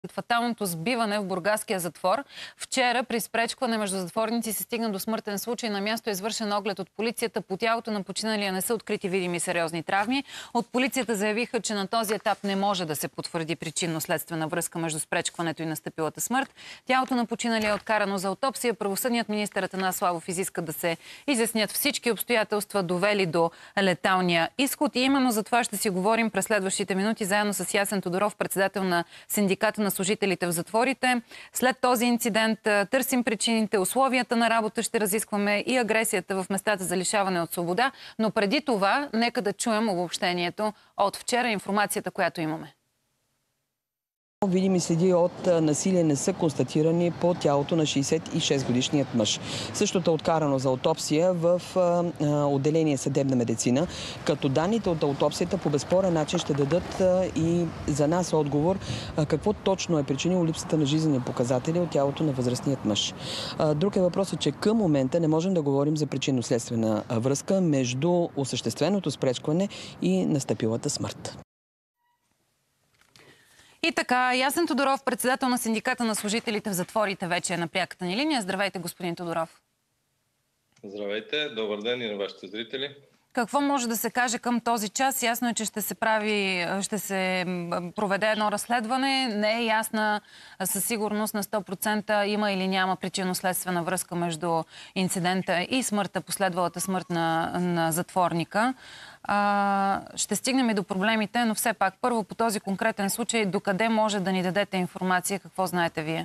фаталното сбиване в бургаския затвор. Вчера при спречкване между затворници се стигна до смъртен случай. На място е извършен оглед от полицията. По тялото на починалия не са открити видими сериозни травми. От полицията заявиха, че на този етап не може да се потвърди причинно-следствена връзка между спречкването и настъпилата смърт. Тялото на починалия е откарано за аутопсия. Правосъдният министър Атанас Славов изиска да се изяснят всички обстоятелства, довели до леталния изход. И именно за това ще си говорим през следващите минути заедно с Ясен Тодоров, председател на синдиката на служителите в затворите. След този инцидент търсим причините, условията на работа, ще разискваме и агресията в местата за лишаване от свобода. Но преди това, нека да чуем обобщението от вчера, информацията, която имаме. Видими следи от насилие не са констатирани по тялото на 66-годишният мъж. Същото е откарано за аутопсия в отделение съдебна медицина, като данните от аутопсията по безспорен начин ще дадат и за нас отговор какво точно е причинило липсата на жизнени показатели от тялото на възрастният мъж. Друг е въпросът, че към момента не можем да говорим за причинно-следствена връзка между осъщественото спречкване и настъпилата смърт. И така, Ясен Тодоров, председател на синдиката на служителите в затворите, вече е на пряката ни линия. Здравейте, господин Тодоров. Здравейте, добър ден и на вашите зрители. Какво може да се каже към този час? Ясно е, че ще се проведе едно разследване. Не е ясна със сигурност на 100% има или няма причинно-следствена връзка между инцидента и смъртта, последвалата смърт на затворника. Ще стигнем и до проблемите, но все пак първо по този конкретен случай, докъде може да ни дадете информация, какво знаете вие?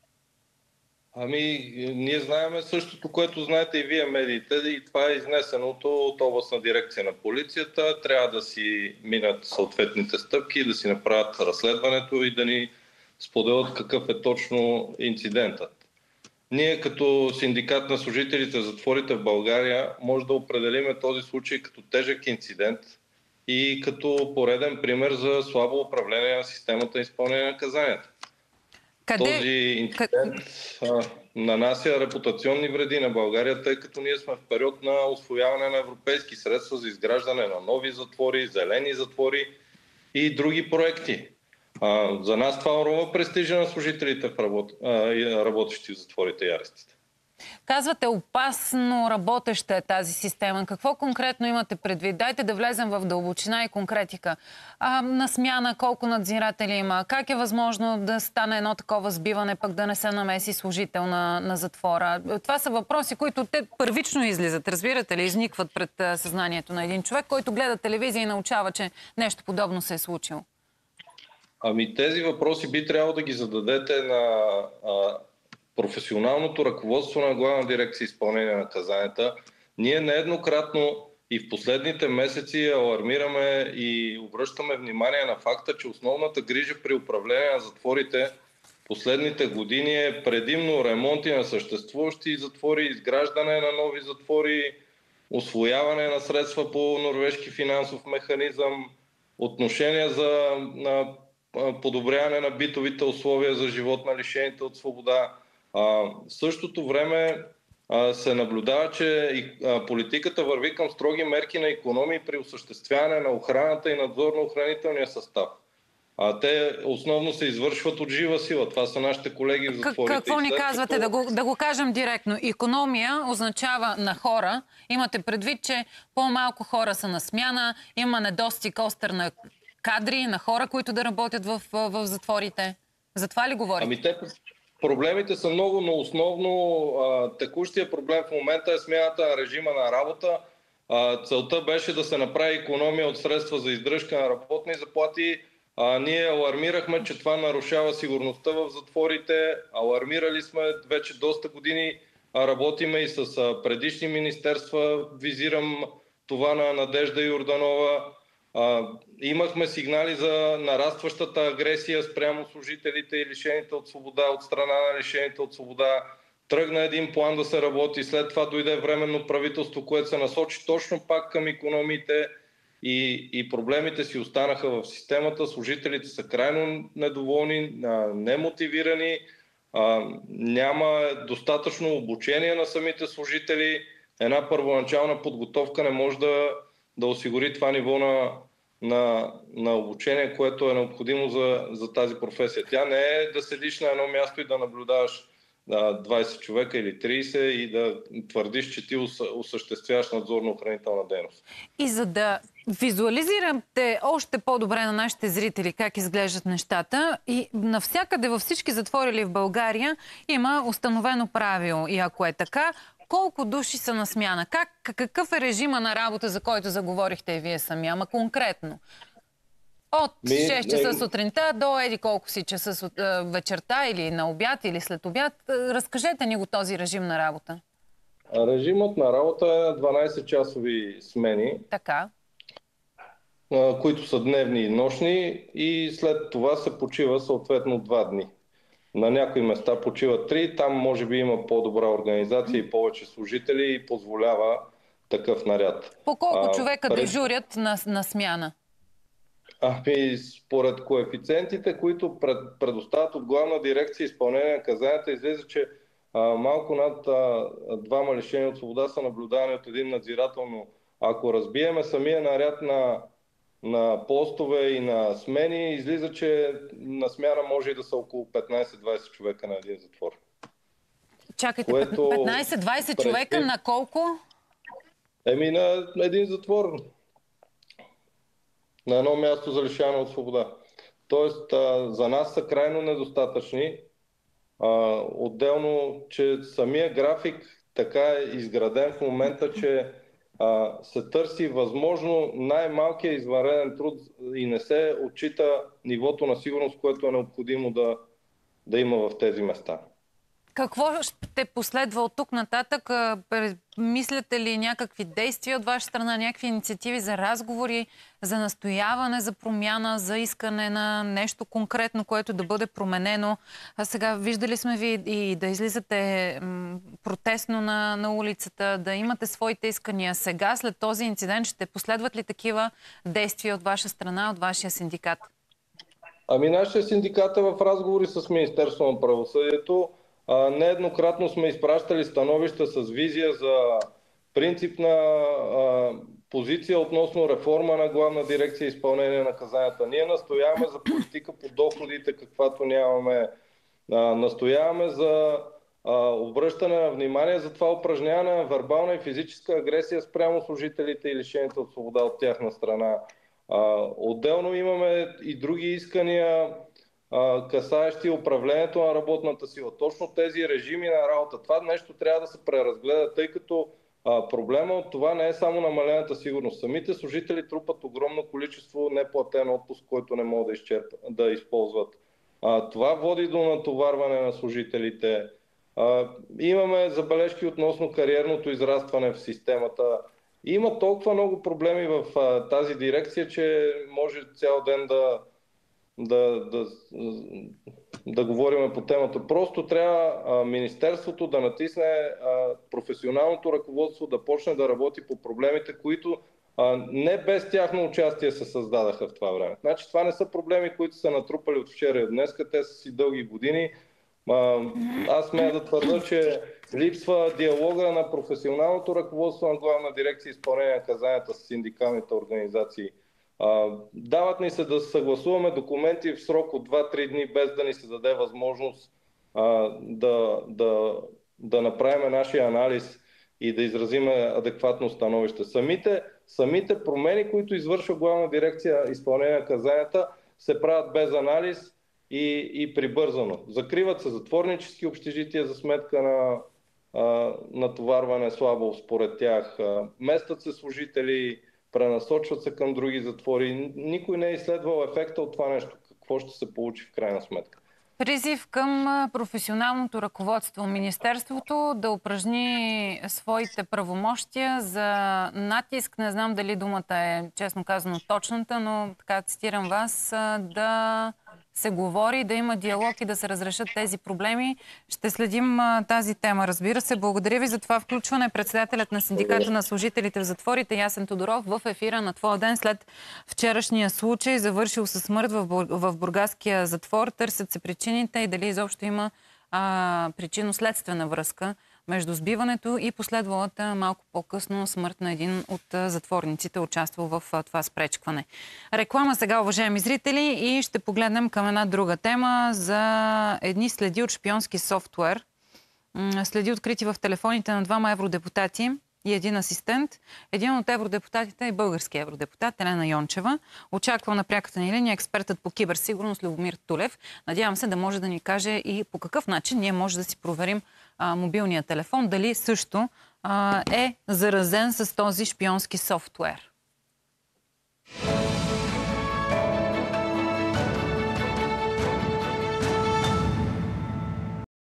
Ние знаем същото, което знаете и вие медиите, и това е изнесеното от областна дирекция на полицията. Трябва да си минат съответните стъпки, да си направят разследването и да ни споделят какъв е точно инцидентът. Ние като синдикат на служителите в затворите в България може да определиме този случай като тежък инцидент и като пореден пример за слабо управление на системата и изпълнение на наказанията. Този инцидент нанася репутационни вреди на България, тъй като ние сме в период на усвояване на европейски средства за изграждане на нови затвори, зелени затвори и други проекти. За нас това уронва престижа на служителите, работещи в затворите и арестите. Казвате, опасно работеща е тази система. Какво конкретно имате предвид? Дайте да влезем в дълбочина и конкретика. На смяна колко надзиратели има? Как е възможно да стане едно такова сбиване, пък да не се намеси служител на затвора? Това са въпроси, които те първично излизат, разбирате ли, изникват пред съзнанието на един човек, който гледа телевизия и научава, че нещо подобно се е случило. Тези въпроси би трябвало да ги зададете на професионалното ръководство на Главна дирекция изпълнение на наказанията. Ние нееднократно и в последните месеци алармираме и обръщаме внимание на факта, че основната грижа при управление на затворите последните години е предимно ремонти на съществуващи затвори, изграждане на нови затвори, усвояване на средства по норвежки финансов механизъм, отношения за подобряване на битовите условия за живот на лишените от свобода. В същото време се наблюдава, че политиката върви към строги мерки на икономии при осъществяване на охраната и надзор на охранителния състав. Те основно се извършват от жива сила. Това са нашите колеги в затворите. Какво ни казвате? Да го кажем директно. Икономия означава на хора. Имате предвид, че по-малко хора са на смяна, има недостиг остър на кадри, на хора, които да работят в затворите. За това ли говорите? Проблемите са много, но основно текущия проблем в момента е смяната на режима на работа. Целта беше да се направи икономия от средства за издръжка на работни заплати. Ние алармирахме, че това нарушава сигурността в затворите. Алармирали сме вече доста години. Работиме и с предишни министерства. Визирам това на Надежда Йорданова. Имахме сигнали за нарастващата агресия спрямо служителите и лишените от свобода от страна на лишените от свобода. Тръгна един план да се работи, след това дойде временно правителство, което се насочи точно пак към икономиите и проблемите си останаха в системата. Служителите са крайно недоволни, немотивирани, няма достатъчно обучение на самите служители. Една първоначална подготовка не може да осигури това ниво на обучение, което е необходимо за тази професия. Тя не е да седиш на едно място и да наблюдаваш 20 човека или 30 и да твърдиш, че ти осъществяваш надзорно-охранителна дейност. И за да визуализирате още по-добре на нашите зрители как изглеждат нещата, и навсякъде във всички затвори в България има установено правило. И ако е така, колко души са на смяна? Какъв е режима на работа, за който заговорихте и вие сами? Ама конкретно. От 6 часа сутринта до еди колко си часа вечерта или на обяд или след обяд. Разкажете ни го този режим на работа. Режимът на работа е 12-часови смени, така, които са дневни и нощни, и след това се почива съответно 2 дни. На някои места почиват 3, там може би има по-добра организация и повече служители и позволява такъв наряд. По колко човека дежурят на смяна? Според коефициентите, които предоставят от Главна дирекция изпълнение на наказанията, излиза, че малко над 2 лишени от свобода са наблюдавани от един надзирател, но ако разбиеме самия наряд на постове и на смени, излиза, че на смяна може и да са около 15-20 човека на един затвор. Чакайте, 15-20 човека на колко? На един затвор. На едно място за лишаване от свобода. Тоест, за нас са крайно недостатъчни. Отделно, че самия график така е изграден в момента, че се търси възможно най-малкият извънреден труд и не се отчита нивото на сигурност, което е необходимо да има в тези места. Какво ще последва от тук нататък? Мислите ли някакви действия от ваша страна, някакви инициативи за разговори, за настояване, за промяна, за искане на нещо конкретно, което да бъде променено? Сега виждали сме ви и да излизате протестно на улицата, да имате своите искания. Сега, след този инцидент, ще последват ли такива действия от ваша страна, от вашия синдикат? Нашия синдикат е в разговори с Министерството на правосъдието. Нееднократно сме изпращали становища с визия за принципна позиция относно реформа на Главна дирекция изпълнение на наказанията. Ние настояваме за политика по доходите, каквато нямаме. Настояваме за обръщане на внимание за това упражняване на вербална и физическа агресия спрямо служителите и лишените от свобода от тяхна страна. Отделно имаме и други искания, касаещи управлението на работната сила. Точно тези режими на работа. Това нещо трябва да се преразгледа, тъй като проблема от това не е само намалената сигурност. Самите служители трупат огромно количество неплатен отпуск, който не могат да използват. Това води до натоварване на служителите. Имаме забележки относно кариерното израстване в системата. Има толкова много проблеми в тази дирекция, че може цял ден да говорим по темата. Просто трябва Министерството да натисне професионалното ръководство да почне да работи по проблемите, които не без тяхно участие се създадаха в това време. Значи това не са проблеми, които са натрупали от вчера и днес, те са си дълги години. Аз смея да твърда, че липсва диалога на професионалното ръководство на Главна дирекция изпълнение на наказанията с синдикалните организации. Дават ни се да съгласуваме документи в срок от 2-3 дни, без да ни се даде възможност да направим нашия анализ и да изразиме адекватно становище. Самите промени, които извършва Главна дирекция изпълнение на наказанията, се правят без анализ и прибързано. Закриват се затворнически общежития за сметка на натоварване слабо според тях. Местят се служители, пренасочват се към други затвори. Никой не е изследвал ефекта от това нещо. Какво ще се получи в крайна сметка? Призив към професионалното ръководство. Министерството да упражни своите правомощия за натиск. Не знам дали думата е, честно казано, точната, но така цитирам вас, да се говори, да има диалог и да се разрешат тези проблеми. Ще следим тази тема, разбира се. Благодаря ви за това включване. Председателят на Синдиката на служителите в затворите Ясен Тодоров в ефира на Твоя ден след вчерашния случай, завършил със смърт в бургаския затвор. Търсят се причините и дали изобщо има причинно-следствена връзка между сбиването и последвалата малко по-късно смърт на един от затворниците, участвал в това спречкване. Реклама сега, уважаеми зрители, и ще погледнем към една друга тема за едни следи от шпионски софтуер. Следи, открити в телефоните на двама евродепутати и един асистент. Един от евродепутатите е български евродепутат Елена Йончева. Очаква на пряката ни линия експертът по киберсигурност Любомир Тулев. Надявам се да може да ни каже и по какъв начин ние може да си проверим мобилния телефон, дали също е заразен с този шпионски софтуер.